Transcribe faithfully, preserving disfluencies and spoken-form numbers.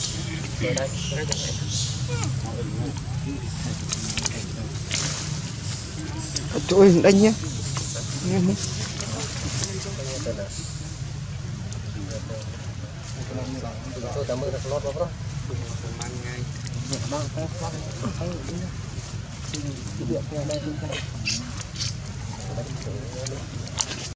Trời đánh nhé. Tôi cảm ơn được lót vào đó. Mang cái khoan thấy cái điện theo đây